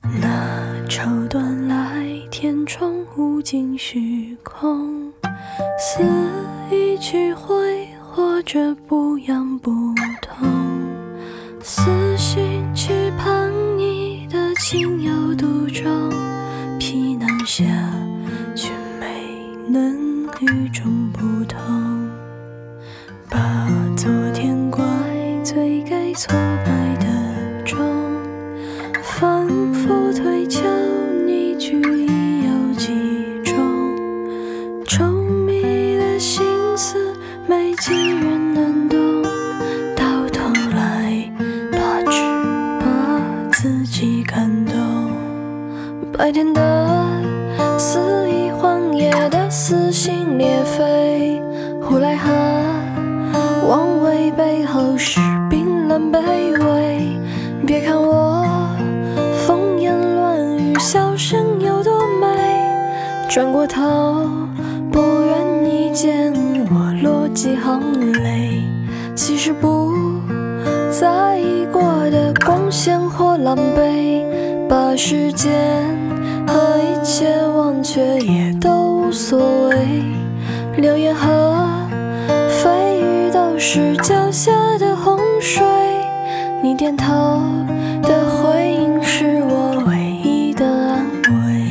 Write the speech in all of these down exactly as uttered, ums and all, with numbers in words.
那绸缎来，天窗无尽虚空，似一曲回，或者不痒不痛。私心期盼你的情有独钟，皮囊下却没能与众不同。把昨天怪罪给挫败的钟，反复推敲你句意有几种，稠密的心思没几人能懂，到头来怕只把自己感动。白天的肆意荒野的撕心裂肺，呼来河妄为背后是冰冷卑微。别看我风言乱语，笑声有多美，转过头不愿你见我落几行泪。其实不在意过的光鲜或狼狈，把时间和一切忘却也都无所谓。流言和蜚语都是脚下的洪水，你点头的回应是我唯一的安慰。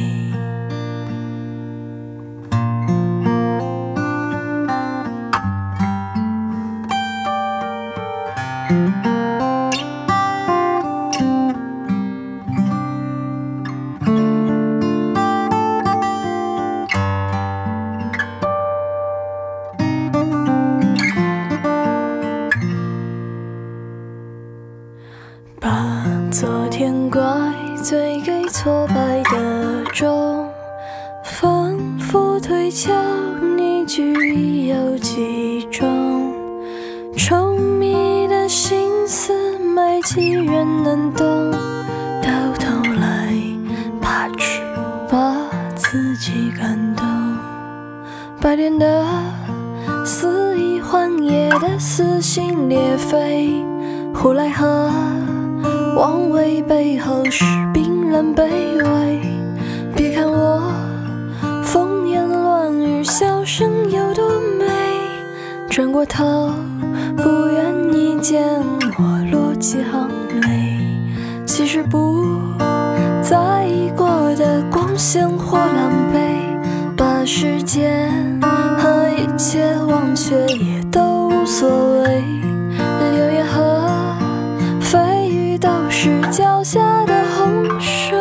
把昨天怪罪给挫败的钟，反复推敲你句意有几种，稠密的心思没几人能懂，到头来怕只把自己感动。白天的肆意荒野的撕心裂肺，呼来河妄为背后是冰冷卑微。别看我风言乱语，笑声有多美，转过头不愿你见我落几行泪。其实不在意过的光鲜或狼狈，把时间和一切忘却也都无所谓。流言和蜚语都是脚下的洪水，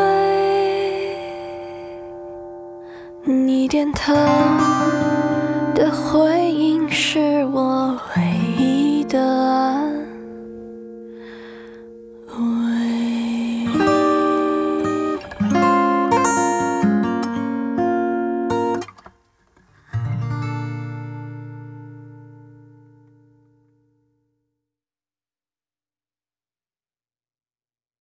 你点头的回应是我唯一的安慰。